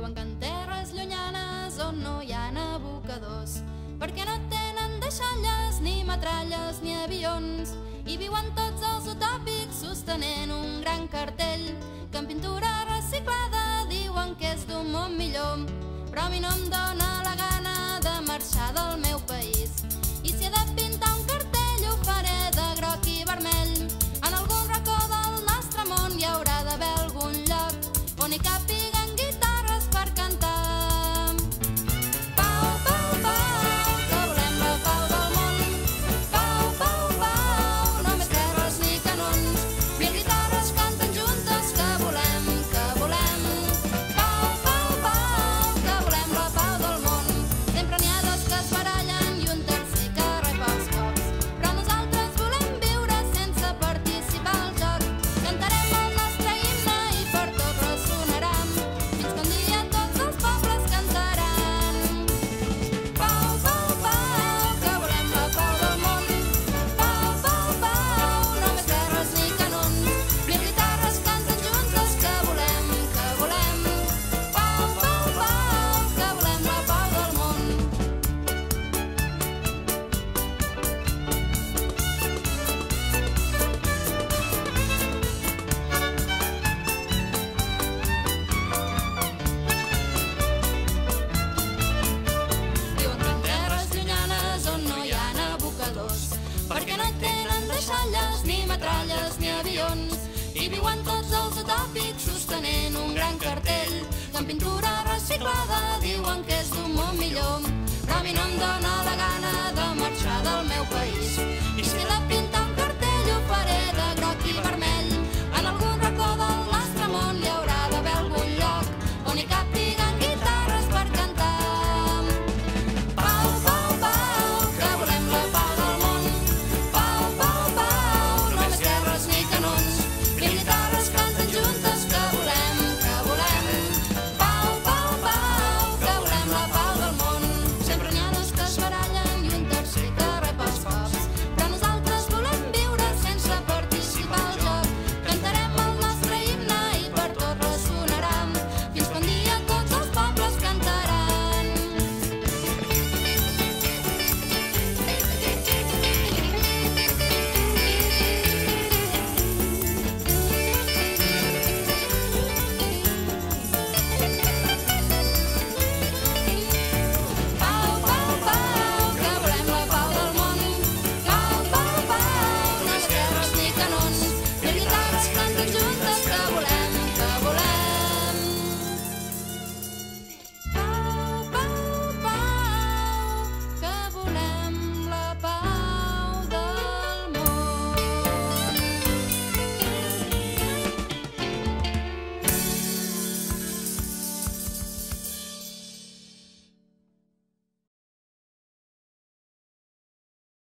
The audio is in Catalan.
Diuen que en terres llunyanes on no hi ha abocadors, perquè no tenen deixalles, ni metralles, ni avions, i viuen tots els utòpics sostenint un gran cartell que en pintura reciclada diuen que és d'un món millor. Però a mi no em dóna la gana de marxar del meu país, i si he de pintar un cartell ho faré de groc i vermell. En algun racó del nostre món hi haurà d'haver algun lloc on hi càpiguen guitarres per cantar. Pau, pau, pau, que volem la pau del món. Pau, pau, pau, no més guerres ni canons. Mil guitarres canten juntes que volem, que volem. Pau, pau, pau, que volem la pau del món. Sempre n'hi ha dos que es barallen i un tercer que rep els cops, però nosaltres volem viure sense participar al joc. Cantarem el nostre himne i per tot ressonarà, fins que un dia tots els pobles cantaran. Pau, pau, pau, que volem la pau del món. Pau, pau, pau, no més guerres ni canons. Mil guitarres canten juntes que volem, que volem. Pau, pau, pau, que volem la pau del món. Diuen que en terres llunyanes on no hi ha abocadors, perquè no tenen deixalles, ni metralles, ni avions, i viuen tots els utòpics sostenint un gran cartell que en pintura reciclada diuen que és d'un món millor. Però a mi no em dóna la gana de marxar del meu país, i si he de pintar